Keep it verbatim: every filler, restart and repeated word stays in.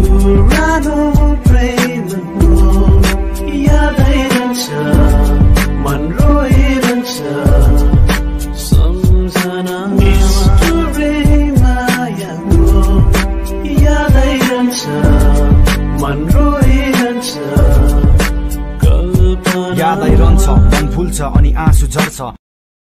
पुरानो प्रेमको यादै रहन्छ मन रोइरहन्छ सम्झना निष्ठुरै मायाको यादै रहन्छ मन रोइरहन्छ कल्पना यादै रहन्छ मन फुल्छ अनि आँसु झर्छ